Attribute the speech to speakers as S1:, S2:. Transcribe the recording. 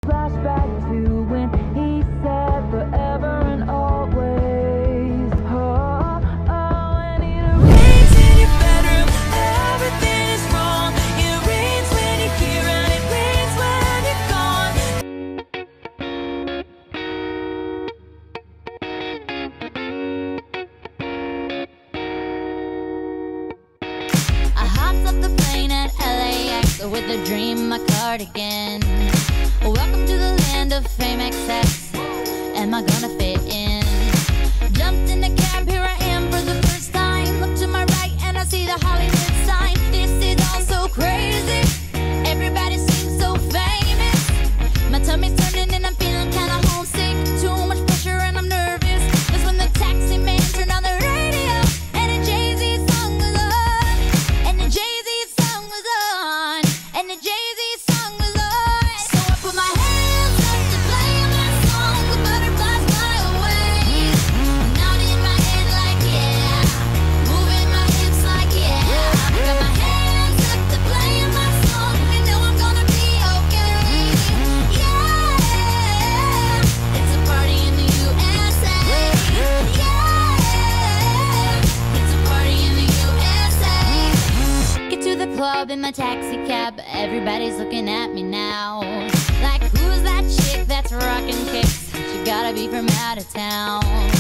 S1: Flashback to when he said forever and always. Oh, I need a rains in your bedroom. Everything is wrong. It rains when you're here and it rains when you're gone. I hopped off the plane at LAX with a dream, my cardigan. Welcome to the land of fame excess. Am I gonna fit in? Jumped in the cab, here I am for the first time. Look to my right and I see the Hollywood sign. This is all so crazy. Everybody seems so famous. My tummy's turning and I'm feeling kinda homesick. Too much pressure and I'm nervous. That's when the taxi man turned on the radio and a Jay-Z song was on. And the Jay-Z song was on. And the Jay-Z song was on. So I put my hands up to play my song. The butterflies fly away. Nodding my head like yeah. Moving my hips like yeah. I got my hands up to play my song. You know I'm gonna be okay. Yeah. It's a party in the USA. Yeah. It's a party in the USA. Get to the club in my taxi cab. Everybody's looking at me now. Like, who's that chick that's rocking kicks? She gotta be from out of town.